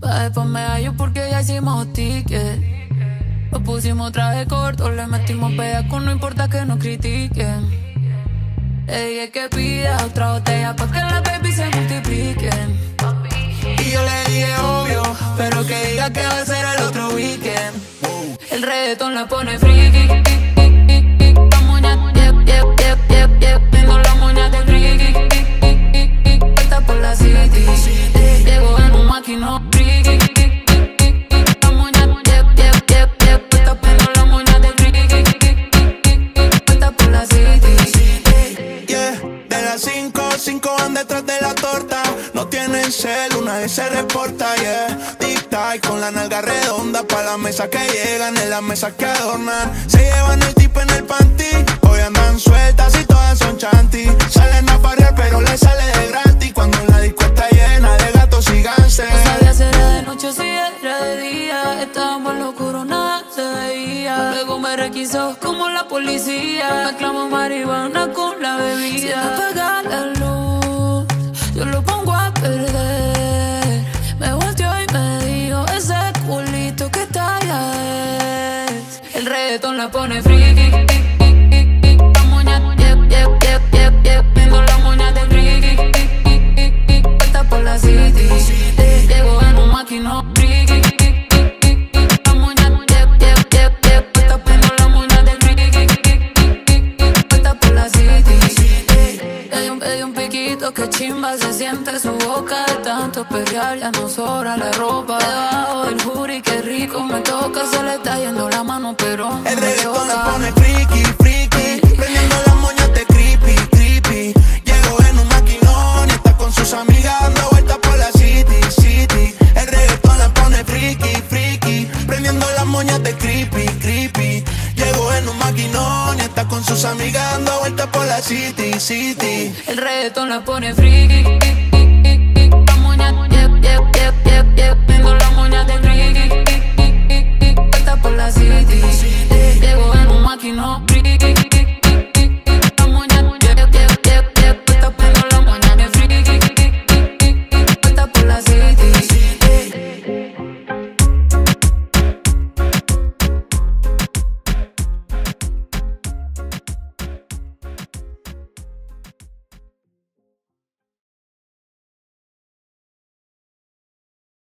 Pa' después me hallo porque ya hicimos ticket. Lo pusimos traje corto, le metimos pedaco, no importa que nos critiquen. Le dije que pida otra botella pa' que las baby se multipliquen. Y yo le dije obvio, pero que diga que va a ser el otro weekend. El reggaetón la pone friki. La moña, viendo la moña de friki. Está por la city. Llego en un maquinón friki. La moña, está viendo la moña de friki. Está por la city. Yeah, de las 5 van detrás de la torta. No tienen cel, una vez se reporta, yeah. Tic-tac con la nalga redonda, pa' la mesa que llegan, en la mesa que adornan. Se llevan el tipo en el panty, hoy andan sueltas y todas son chanty. Salen a farrear pero les sale de gratis, cuando la disco está llena de gatos y ganses. No sabía si era de noche o si era de día. Estábamos en lo oscuro, nada se veía. Luego me requisó como la policía. Mezclamos marihuana con la bebida. Si apaga la luz, yo lo pongo a perder. Me volteó y me dijo, ese culito que está allá es. El reggaetón la pone friki. La moña, viendo la moña de friki. Está por la city. Llego en un maquinón friki. La moña, está viendo la moña de friki. Está por la city. Pedí un piquito que chimba se siente su boca. De tanto perrear ya no sobra la ropa. Debajo del jury que rico me toca. Se le está yendo la mano pero El me reggaetón la choca. pone friki, friki, prendiendo las moñas de creepy, creepy. Llegó en un maquinón y está con sus amigas dando vueltas por la city, city. El reggaetón la pone friki, friki, prendiendo las moñas de creepy, creepy. Llegó en un maquinón y está con sus amigas dando vueltas por la city, city. El reggaetón la pone friki. La moña, viendo la moña de friki. Está por la city. Llego en un maquinón friki.